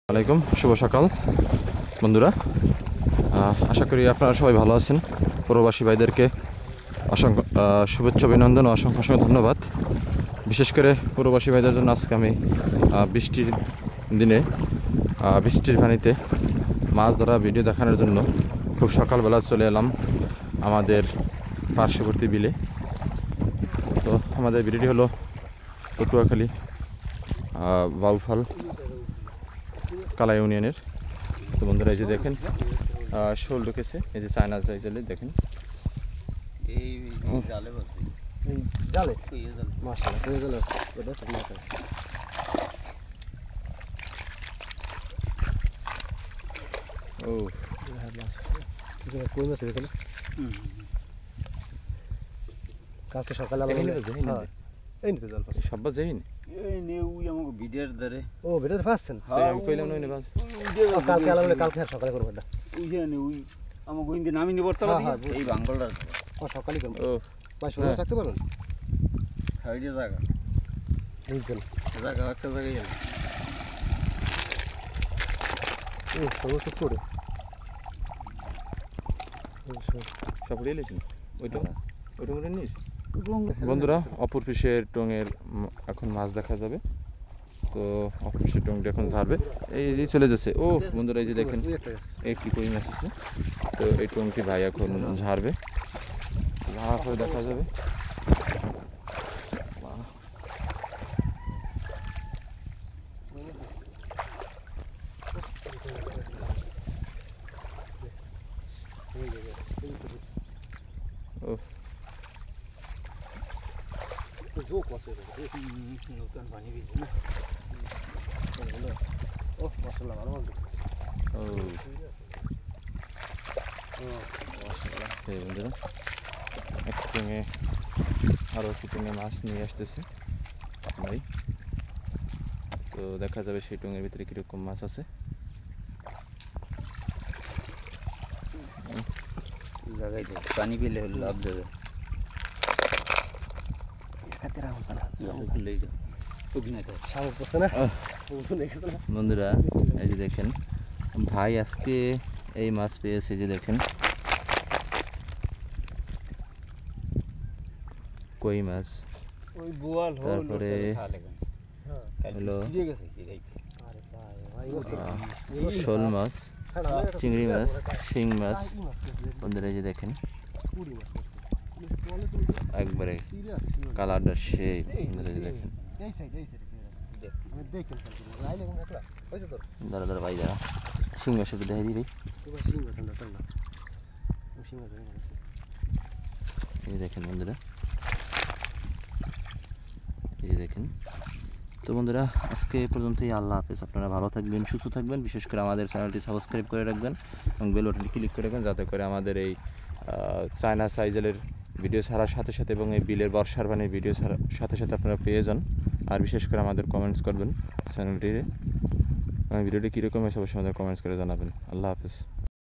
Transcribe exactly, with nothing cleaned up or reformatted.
আলাইকুম শুভ সকাল বন্ধুরা, আশা করি আপনারা সবাই ভালো আছেন। প্রবাসী ভাইদেরকে অসংখ্য শুভেচ্ছা অভিনন্দন ও অসংখ্য অসংখ্য ধন্যবাদ। বিশেষ করে প্রবাসী ভাইদের জন্য আজকে আমি বৃষ্টির দিনে বৃষ্টির পানিতে মাছ ধরা ভিডিও দেখানোর জন্য খুব সকালবেলা চলে এলাম আমাদের পার্শ্ববর্তী বিলে। তো আমাদের বিলটি হলো পটুয়াখালী বাউফল কালা ইউনিয়নের। তো বন্ধুরা এই যে দেখেন শোল ঢুকেছে, এই যে চায়না জালে দেখেন এই জালে বসে এই জালে এই জালে মাশাআল্লাহ এই জালে আছে ওটা ঠিক আছে। ও হ্যাঁ মাছ আছে, যে কই মাছ এখানে। হুম কালকে সকালে আমরা হ্যাঁ এই নিতে জাল পাস সব যাইনি এই নে ওই আমাকে ভিডিওর ধরে ও ভিডিওর পাচ্ছেন। হ্যাঁ আমি কইলাম নইনে বাস কালকে আলাদা কালকে সকালে করব এটা ওই যে নে ওই আমাকে ওই দিন নামি নি বর্তা এই বাঙ্গলটা ও সকালে করব। ও ভাই শুনে থাকতে পারবেন সাইডে জায়গা এই যে জায়গা একটা জায়গায় গেল ও সব সব করে সব রেলেছি ওইটা ওইটা মনে নিস। বন্ধুরা অপর পিসের টঙের এখন মাছ দেখা যাবে। তো অপর পিসের টংটা এখন ঝাড়বে, এই চলে যাচ্ছে। ও বন্ধুরা এই যে দেখেন একটি কই মাছ আছে। তো এই টংটি ভাই এখন ঝাড়বে, ঝাড়া করে দেখা যাবে। ও যোগ আছে নতুন পানি দিয়েছে না। ও মশলা ভালো ভালো দিচ্ছে। ও মশলা এই বন্ধুরা এক টঙে আরও একটি টঙে মাছ নিয়ে আসতেছে ভাই। তো দেখা যাবে সেই টঙের ভিতরে কীরকম মাছ আছে। জায়গায় পানি পেলে লাভ দেবে। বন্ধুরা এই যে দেখেন ভাই আজকে এই মাছ পেয়েছে, যে দেখেন কই মাছ, তারপরে হলো শোল মাছ, চিংড়ি মাছ, শিং মাছ। বন্ধুরা এই যে দেখেন একবারে কালারটা সেই। বন্ধুরা এই যে দেখেন দাঁড়া দাঁড়া ভাই দাঁড়া শিং মাছের দেখাই দিই ভাই। এই যে দেখেন বন্ধুরা এই যে দেখেন। তো বন্ধুরা আজকে এই পর্যন্তই, আল্লাহ হাফেজ। আপনারা ভালো থাকবেন, সুস্থ থাকবেন। বিশেষ করে আমাদের চ্যানেলটি সাবস্ক্রাইব করে রাখবেন এবং বেল বাটনটি ক্লিক করে রাখবেন, যাতে করে আমাদের এই চায়না সাইজেলের ভিডিও ছাড়ার সাথে সাথে এবং এই বিলের বর্ষার পানির ভিডিও ছাড়ার সাথে সাথে আপনারা পেয়ে যান। আর বিশেষ করে আমাদের কমেন্টস করবেন চ্যানেলটিতে, ভিডিওটি কীরকম হয়েছে অবশ্যই আমাদের কমেন্টস করে জানাবেন। আল্লাহ হাফেজ।